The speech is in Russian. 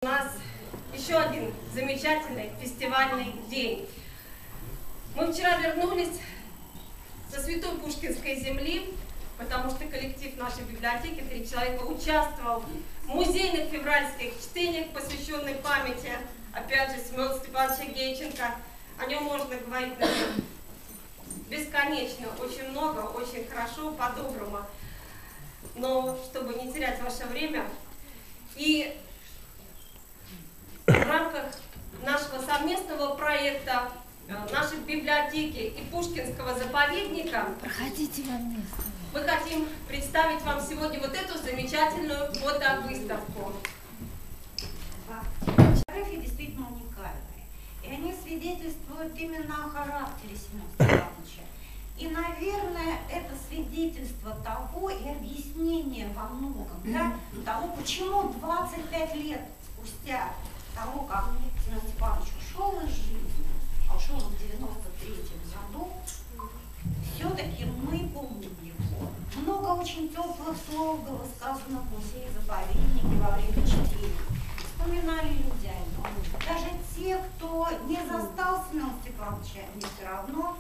У нас еще один замечательный фестивальный день. Мы вчера вернулись со Святой Пушкинской земли, потому что коллектив нашей библиотеки, 3 человека, участвовал в музейных февральских чтениях, посвященных памяти, опять же, Семена Степановича Гейченко. О нем можно говорить, наверное, бесконечно, очень много, очень хорошо, по-доброму. Но чтобы не терять ваше время, и в рамках нашего совместного проекта нашей библиотеки и Пушкинского заповедника мы хотим представить вам сегодня вот эту замечательную фотовыставку. Фотографии действительно уникальные, и они свидетельствуют именно о характере Семена Степановича. И, наверное, это свидетельство того и объяснение во многом, да, того, почему 25 лет спустя того, как Семен Степанович ушел из жизни, а ушел в 93-м году, все-таки мы помним его. Много очень теплых слов было сказано в музее-заповеднике во время чтения. Вспоминали люди о нем. Даже те, кто не застал Семена Степановича, они все равно